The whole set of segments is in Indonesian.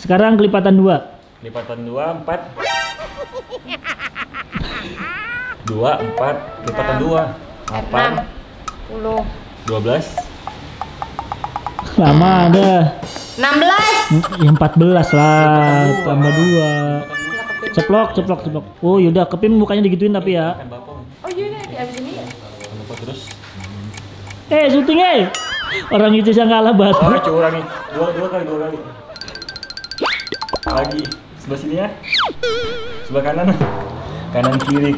Sekarang kelipatan 2. Lipatan 2, 4. 2, 4, lipatan 2. 8. 10. 12. Lama ada. 16. Ya 14 lah, tambah 2. Ceplok. Oh yaudah, Kepim mukanya digituin tapi ya. Kan bapak. Oh iya nih, abis ini ya. Lupa terus. Syuting Orang itu yang kalah banget. Oh, curang nih. Dua kali. Lagi. Sebelah sini ya. Sebelah kanan. Kanan kiri.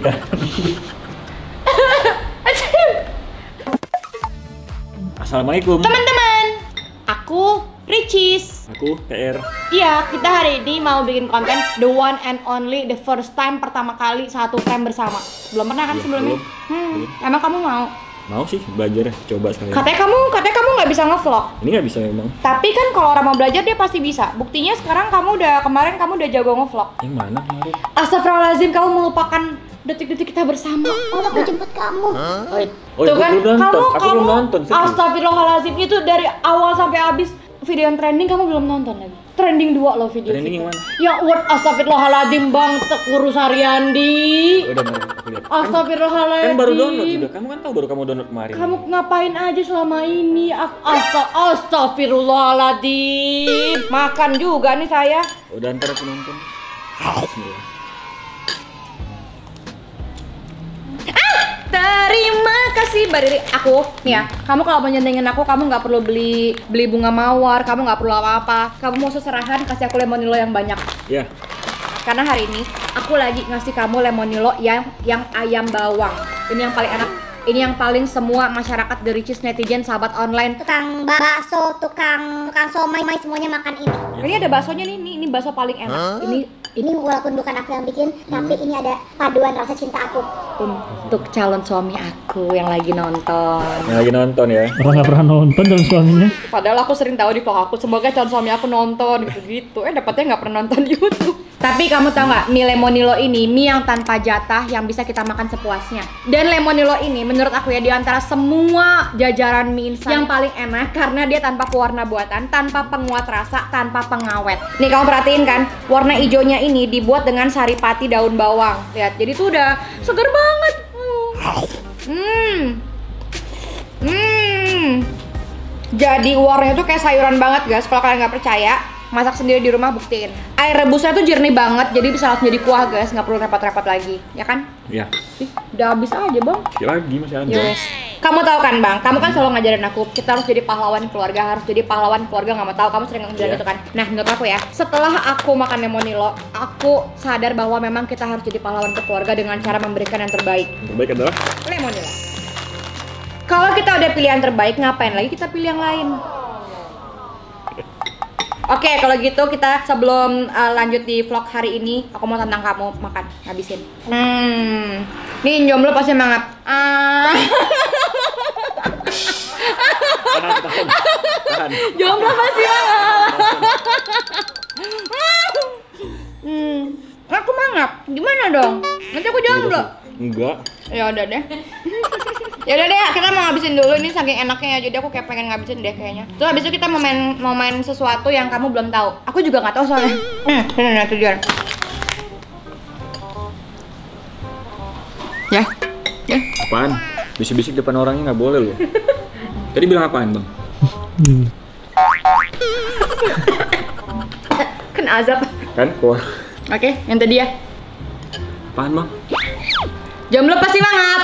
Assalamualaikum. Teman-teman, aku Ricis. Aku TR. Iya, kita hari ini mau bikin konten the one and only, the first time, pertama kali satu frame bersama. Belum pernah kan Iya, sebelumnya? belum. Emang kamu mau? Mau sih belajar, coba sekali. Katanya kamu nggak bisa ngevlog. Ini nggak bisa memang. Tapi kan kalau orang mau belajar dia pasti bisa. Buktinya sekarang kemarin kamu udah jago ngevlog. Yang mana kemarin? Astagfirullahaladzim, kamu melupakan detik-detik kita bersama. Oh, aku jemput kamu. Oh, Tuh aku kan, belum nonton. kamu Aku belum nonton. Serius. Astagfirullahaladzim, itu dari awal sampai habis video yang trending kamu belum nonton lagi. Trending 2 loh video Trending kita. yang mana? Ya word astagfirullahaladzim Bang Teku Saryandi. Udah mau aku lihat. Astagfirullahaladzim. Kan baru download juga. Kamu kan tahu baru kamu download kemarin. Kamu ngapain aja selama ini? Astagfirullahaladzim. Makan juga nih saya. Udah ntar aku nonton. Bismillah. Terima kasih Mbak Riri. Aku nih ya, kamu kalau mau nyenengin aku, kamu nggak perlu beli bunga mawar, kamu nggak perlu apa-apa. Kamu mau seserahan kasih aku lemonilo yang banyak. Ya. Karena hari ini aku lagi ngasih kamu lemonilo yang ayam bawang. Ini yang paling enak. Ini yang paling semua masyarakat The Ricis, netizen, sahabat online. Tukang bakso, tukang somai, semuanya makan ini. Ini ada baksonya nih, ini bakso paling enak. Ini walaupun bukan aku yang bikin, tapi ini ada paduan rasa cinta aku. Untuk calon suami aku yang lagi nonton. Yang lagi nonton ya. Orang nggak pernah nonton calon suaminya. Padahal aku sering tahu di vlog aku, semoga calon suami aku nonton gitu-gitu. Dapatnya nggak pernah nonton YouTube. Tapi kamu tahu nggak, mie lemonilo ini mie yang tanpa jatah yang bisa kita makan sepuasnya. Dan lemonilo ini menurut aku ya di antara semua jajaran mie instan yang paling enak karena dia tanpa pewarna buatan, tanpa penguat rasa, tanpa pengawet. Nih kamu perhatiin kan, warna hijaunya ini dibuat dengan saripati daun bawang. Lihat, jadi tuh udah seger banget. Jadi warnanya tuh kayak sayuran banget guys. Kalau kalian nggak percaya, masak sendiri di rumah, buktiin. Air rebusnya tuh jernih banget, jadi bisa langsung jadi kuah guys, nggak perlu repot-repot lagi, ya kan? Iya. Ih, udah habis aja bang. Ya lagi masih ada. Yes. Kamu tahu kan bang, kamu kan selalu ngajarin aku, kita harus jadi pahlawan keluarga, nggak mau tahu, kamu sering bilang gitu kan. Nah menurut aku ya, setelah aku makan lemonilo, aku sadar bahwa memang kita harus jadi pahlawan ke keluarga dengan cara memberikan yang terbaik. Yang terbaik adalah Lemonilo. Kalau kita udah pilih yang terbaik, ngapain lagi kita pilih yang lain? Oke, kalau gitu kita sebelum lanjut di vlog hari ini, aku mau tantang kamu makan, habisin. Nih jomblo pasti mangap. tahan. Jomblo pasti mangap. Aku mangap, gimana dong? Nanti aku jomblo. Enggak. Ya udah deh. Ya udah deh, kita mau ngabisin dulu ini saking enaknya ya. Jadi aku kayak pengen ngabisin deh kayaknya. Terus habis itu kita mau main sesuatu yang kamu belum tahu. Aku juga nggak tahu soalnya. Ini itu dia. Ya. Apaan? Bisik-bisik depan orangnya nggak boleh loh. Tadi bilang apaan bang? Kan azab. Kan keluar. Oke, yang tadi ya. Apaan bang? Jomblo pasti mangap.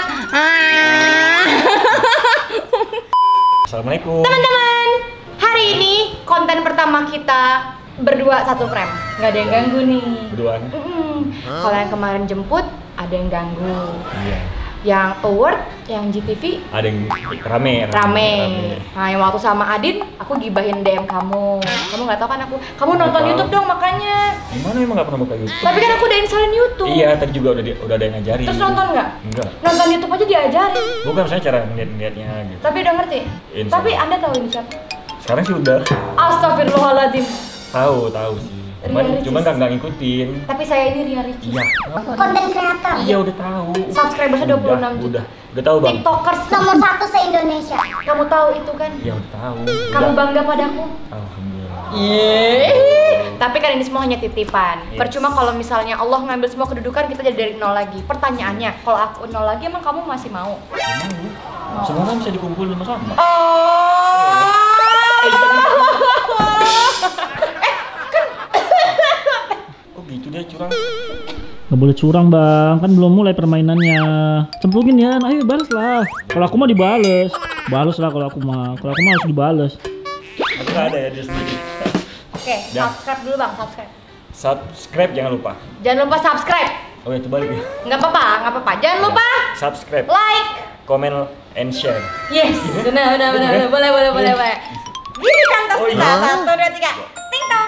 Assalamualaikum. Teman-teman, hari ini konten pertama kita berdua satu frame. Nggak ada yang ganggu nih. Berduaan. Kalau yang kemarin jemput, ada yang ganggu. Iya. Yang award, yang GTV, Ada yang rame. Nah, yang waktu sama Adin, aku gibahin DM kamu. Kamu nggak tahu kan aku. Kamu nonton tahu. YouTube dong makanya. Gimana emang nggak pernah buka YouTube? Tapi kan aku udah installin YouTube. Iya, tadi juga udah ada yang ngajarin. Terus nonton nggak? Enggak. Nonton YouTube aja diajarin. Bukan misalnya cara ngeliat-ngeliatnya gitu. Tapi udah ngerti. Insya Tapi Allah. Anda tahu ini siapa? Sekarang sih udah Astagfirullahaladzim. tahu sih. Cuman nggak ngikutin. Tapi saya ini Ria Ricis. Iya. Konten kreator. Iya udah tahu. Subscribersnya 26 juta. Udah tahu bang. TikTokers Nomor 1 se-Indonesia. Kamu tahu itu kan? Iya udah tahu. Kamu Udah. bangga padaku? Alhamdulillah. Yeay. Tapi kan ini semua hanya titipan. Yes. Percuma kalau misalnya Allah ngambil semua kedudukan, kita jadi dari nol lagi. Pertanyaannya, kalau aku nol lagi, emang kamu masih mau? Semua kan bisa dikumpulin sama-sama. Oh gitu dia curang. Gak boleh curang bang, kan belum mulai permainannya. Cemplungin ya, ayo balas lah. Kalau aku mah dibales, balas lah kalau aku mah. Kalau aku mah harus dibales. Aku nggak ada ya dia sendiri. Oke, Ya. subscribe dulu bang, subscribe. Subscribe jangan lupa. Jangan lupa subscribe. Oh ya, itu balik ya. Nggak apa-apa, nggak apa-apa. Jangan lupa Subscribe, like. comment, and share. Yes, benar. Boleh. Gini kan tos Oh, kita, iya. 1, 2, 3, ting tong.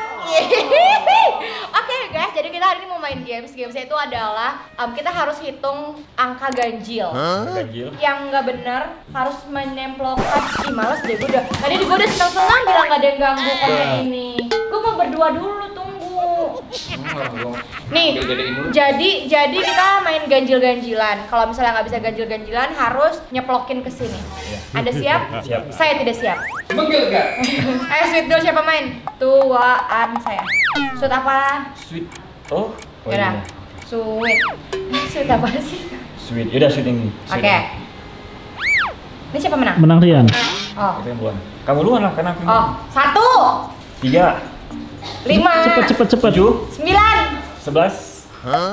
Oke guys, jadi kita hari ini mau main games. Gamesnya itu adalah kita harus hitung angka ganjil. Ganjil. Yang nggak benar harus menempelkan. Ih males deh gue udah. Tadi gue udah senang-senang bilang nggak ada yang ganggu konten ini. Gue mau berdua dulu, tunggu. Nih, jadi kita main ganjil-ganjilan. Kalau misalnya nggak bisa ganjil-ganjilan, harus nyeplokin ke sini. Anda siap? Siap. Saya tidak siap. Menggil gak? Ayo sweet dulu siapa main? Tuaan saya. Sweet apa? Sweet. Oh. Yaudah. Sweet. Sweet apa sih? Sweet. Yaudah sweet ini. Oke. Ini siapa menang? Menang Rian. Oh. Itu yang duluan. Kamu duluan lah, karena aku. Oh, 1, 3, 5, Cepet. 7, 9, 11,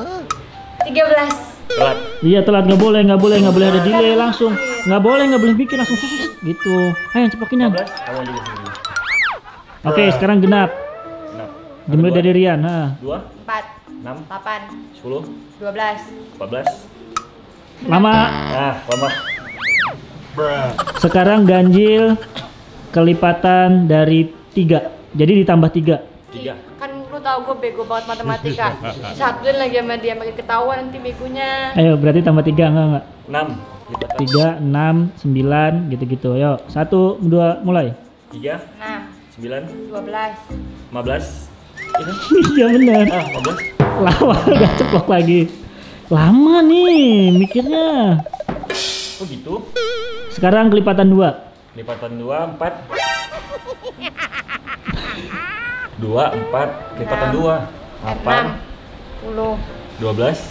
13. telat. Iya telat, nggak boleh ada delay langsung. Nggak boleh bikin langsung gitu. Ayo ceplokin ya. 15, kamu juga sendiri. Oke, sekarang genap. Nah, Dimulai dari Rian. Nah, 2, 4, 6, 8, 10, 12. 14. lama. Nah, lama. Sekarang ganjil kelipatan dari 3. Jadi ditambah 3. 3. Kan lu tau gue bego banget matematika. Satuin lagi sama dia makin ketahuan nanti begonya. Ayo berarti tambah 3 enggak? 6. Lipatan. 3, 6, 9 gitu-gitu. Ayo, 1, 2, mulai. 3, 6, 9, 12. 15. Itu. Iya benar. 15. Lama udah ceplok lagi. Lama nih mikirnya. Oh gitu. Sekarang kelipatan 2. Lipatan 2, 4. 2, 4. Lipatan 2. 8. 10. 12.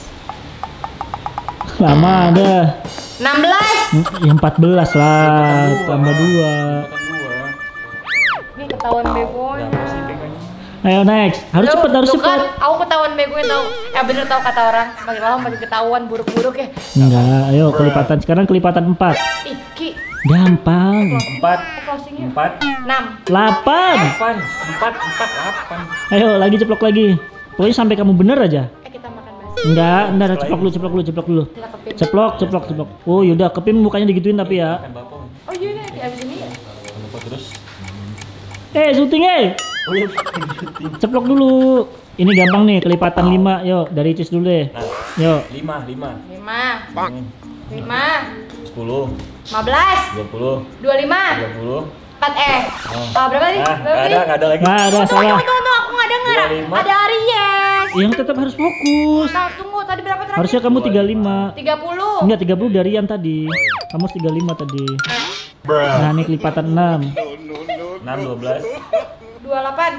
Lama ada. 16. Ya 14 lah, tambah 2. Lipatan 2. Nih ketahuan begonya. Berapa sih PK-nya? Ayo next. Harus Lu- cepet, harus lu kan, cepet. aku ketahuan begonya tau. Bener tau kata orang. Makin lama makin ketahuan buruk-buruk ya. Enggak, ayo kelipatan. Sekarang kelipatan 4. Ih, Ki. Gampang. 4. Closingnya 4. 6. 8. 8. 4. 8. Ayo lagi ceplok lagi. Pokoknya sampai kamu bener aja. Kita makan basi. Enggak, ceplok dulu. Kita kepin. Ceplok. Oh yaudah, kepim mukanya digituin tapi ya. Makan bapak. Oh iya nih, abis ini ya. Lupa terus. Syuting Oh iya. Ceplok dulu. Ini gampang nih, kelipatan 5. Yuk, dari Cis dulu deh. Nah, Yuk. 5. 5, 10. 5, 15, 20. 25, 30. 4 berapa nih? Nah, nggak ada lagi. Nggak ada, salah. Tunggu, aku nggak denger. 25. Ada Aries. Yang tetap harus fokus. Nah, tunggu, tadi berapa terakhir? Harusnya kamu 35. 30. Enggak, 30 dari Rian tadi. Kamu harus 35 tadi. Nah, ini kelipatan 6. 6, 12. 28.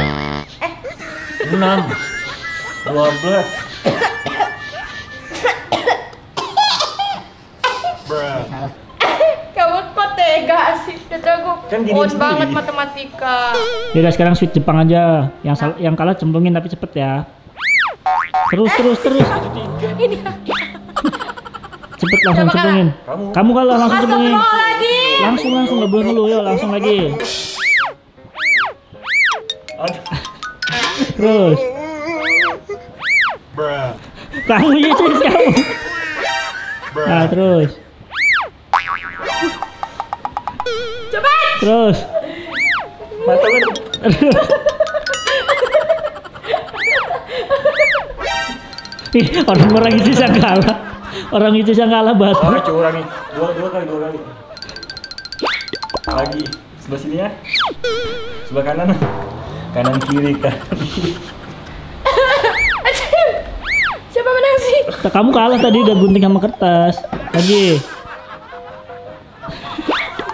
6. 12. Kamu kok tega sih? Gue Kan gini on sendiri. banget matematika. Yaudah, sekarang sweet Jepang aja. Yang kalah cemplungin tapi cepet ya. Terus. Ini Cepet langsung Siapa cemplungin. Kamu kalah langsung cemplungin. Astagfirullahaladzim. Langsung nggak boleh ngeluh. Yuk, langsung lagi. Aduh. Terus. Kamu Cis, kamu. Nah, terus. Cepat. Terus. Mata kan. Ih, orang itu yang kalah. Orang itu yang kalah banget. Oh, curang nih. Dua kali. Lagi. Sebelah sini ya. Sebelah kanan. Kanan kiri. Siapa menang sih? Kamu kalah tadi udah gunting sama kertas. Lagi.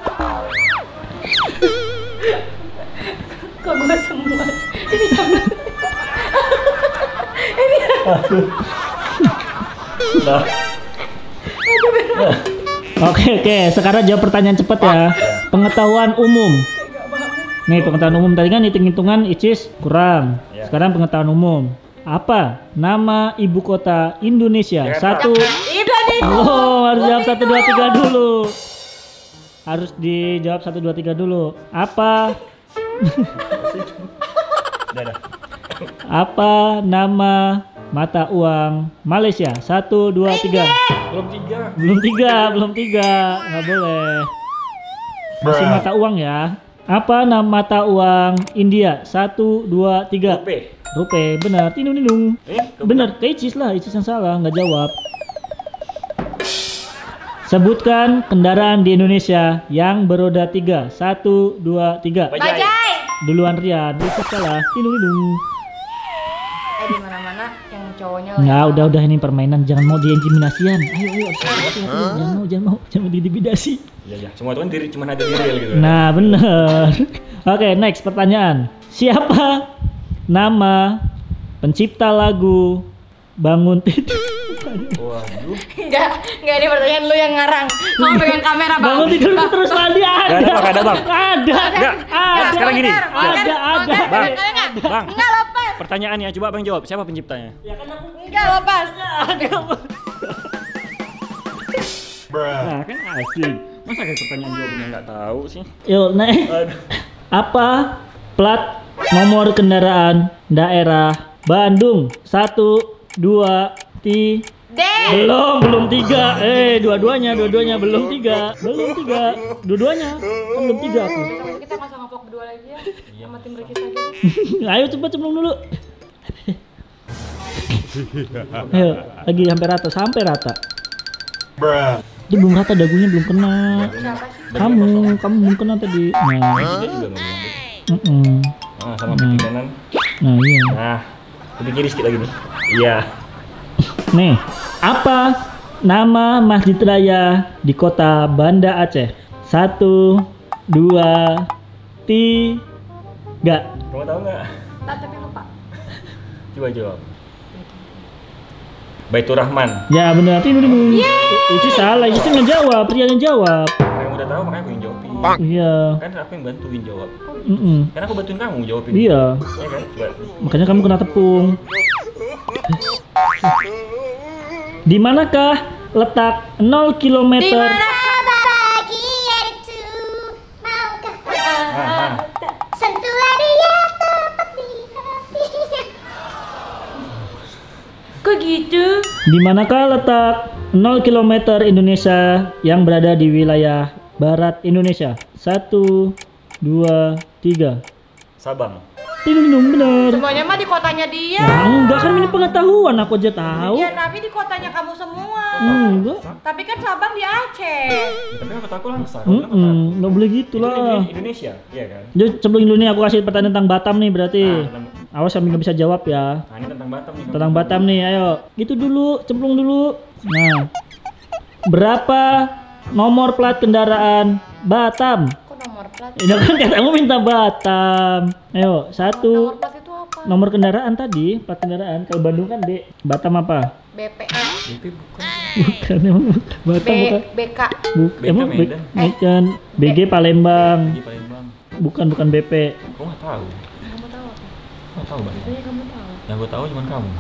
Kok gue semua? Ini Nah, Oke, sekarang jawab pertanyaan cepat ya. Pengetahuan umum. Nih, pengetahuan umum tadi kan hitung-hitungan Icis kurang. Ya. Sekarang pengetahuan umum. Apa nama ibu kota Indonesia? Jakarta. Satu. Indonesia. Oh, harus jawab 1 2 3 dulu. Harus dijawab 1 2 3 dulu. Apa? udah. Apa nama mata uang Malaysia? 1 2 3. Belum tiga. Nggak boleh. Masih mata uang ya. Apa nama mata uang India? 1 2 3. Rupiah, benar. Tinung. Benar, ke Icis lah, Icis yang salah, nggak jawab. Sebutkan kendaraan di Indonesia yang beroda 3. 1 2 3. Bajai. Duluan Rian, Icis salah. Tinung. Di mana-mana yang cowoknya. Nggak, udah ini permainan, jangan mau diintimidasian. Ayo, jangan mau diintimidasi. Iya, semua itu kan cuma ada di real gitu. Nah, bener. Oke, next pertanyaan. Siapa nama pencipta lagu Bangun Tidur? Waduh. Enggak ini pertanyaan lu yang ngarang. Kamu pegang kamera, Bang. Bangun Tidur itu terus tadi ada. Gak ada, Bang. Ada. Sekarang gini. Ada. Bang. Enggak lepas. Pertanyaannya coba Bang jawab, siapa penciptanya? Enggak lepas. Nah, kan asik. Masa kayak pertanyaan jawabnya nggak tahu sih? Yuk, next. Aduh. Apa plat nomor kendaraan daerah Bandung? 1 2 3. D. Belum 3. Dua-duanya belum 3. Dua-duanya kan belum 3 aku. Kita nggak usah ngevlog berdua lagi ya. Sama tim Ricky saja. Ayo cepat cemplung dulu. Ayo, lagi sampai rata. Itu belum rata, dagunya belum kena. Kamu belum kena tadi. Nah, Dia juga nggak bilang. Nah, sama pipi kanan. nah iya. Nah, pipi kiri sedikit lagi nih. Iya. Nih, apa nama Masjid Raya di kota Banda Aceh? 1 2 3. Kamu tahu nggak? Tapi lupa. Coba jawab. Baitur Rahman. Ya benar, ini itu salah, itu nggak jawab, Rian yang jawab. Karena yang udah tahu makanya aku yang jawabin. Iya. Kan aku yang bantuin jawab. Mm-mm. Karena aku bantuin kamu jawabin. Iya. Ya kan? Coba. Makanya kamu kena tepung. Di manakah letak 0 km? Di mana? Bahagia itu maukah sentuhlah dia tepat di hati. Kok gitu? Di manakah letak 0 km Indonesia yang berada di wilayah barat Indonesia? 1 2 3. Sabang. Tinung bener. Semuanya mah di kotanya dia. Nah, enggak kan ini pengetahuan, aku aja tahu. Ya, tapi di kotanya kamu semua. Enggak. Tapi kan Sabang di Aceh. Ya, tapi kata aku langsung. Enggak boleh gitu lah. Indonesia, iya kan? Jadi sebelum dulu nih aku kasih pertanyaan tentang Batam nih berarti. Nah, Awas kami nggak bisa jawab ya. Nah, ini tentang Batam nih. Tentang Batam nih, ayo. Gitu dulu, cemplung dulu. Nah, berapa nomor plat kendaraan Batam? Kok nomor plat? Ini kan katamu minta Batam. Ayo, 1. Nomor plat itu apa? Nomor kendaraan tadi, plat kendaraan. Kalau Bandung kan B. Batam apa? BPA. BP bukan. Bukan emang Batam bukan. BK. Emang Medan. Medan. BG Palembang. Di Palembang. Bukan BP. Aku nggak tahu. Kamu tahu apa? Nggak tahu Bang. Iya, kamu tahu. Yang gue tahu cuma kamu.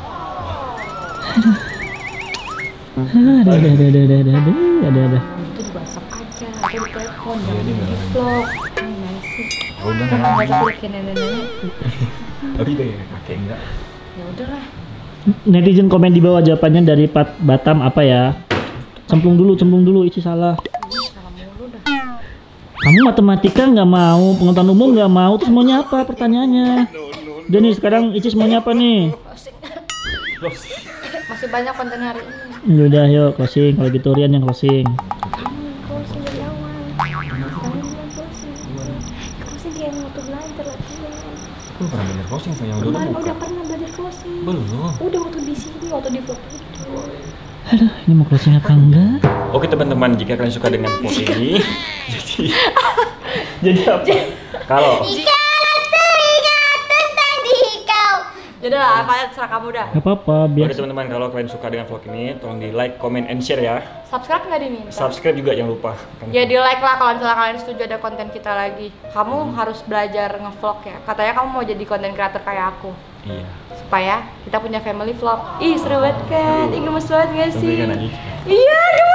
Ada. Itu di WhatsApp aja, atau di telepon, Iya, jangan dia di nggak. vlog. Gimana sih? Udah Kan nggak. nggak bisa kayak nenek-nenek. Tapi deh, kakek enggak. Ya udahlah. Netizen komen di bawah jawabannya dari Batam apa ya? Cemplung dulu, Isi salah. Ini salah mulu dah. Kamu matematika nggak mau, pengetahuan umum nggak mau, terus maunya apa pertanyaannya? Udah nih sekarang Icis maunya apa nih? Closing. Masih banyak konten hari ini. Yaudah yuk closing, kalau gitu Rian yang closing. Closing dari awal. Kamu bilang closing. Closing kayak waktu belajar latihan. Aku pernah belajar closing saya udah Kemarin buka. udah pernah belajar closing. Belum. Udah waktu di sini, waktu di vlog itu. Aduh, ini mau closing apa enggak? Oke teman-teman, jika kalian suka dengan vlog ini, jadi apa? Kalau Jika teringat tentang diri kau, Yaudah lah, apa serah kamu dah. Gak apa-apa, Oke biar teman-teman, kalau kalian suka dengan vlog ini, tolong di like, comment, and share ya. Subscribe nggak diminta? Subscribe juga jangan lupa. Ya di like lah kalau misalnya kalian setuju ada konten kita lagi. Kamu harus belajar ngevlog ya. Katanya kamu mau jadi konten creator kayak aku. Iya. Supaya kita punya family vlog. Ih seru banget kan? Ih gemes banget gak sih? Sampai kan, Aji? Iya,